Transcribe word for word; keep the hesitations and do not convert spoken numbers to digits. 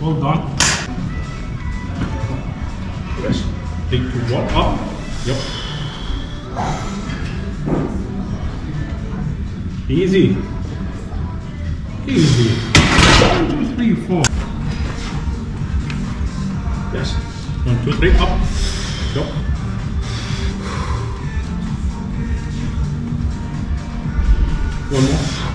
Well done. Yes. Take two more up. Yep. Easy. Easy. One, two, three, four. Yes. One, two, three, up. Yep. One more.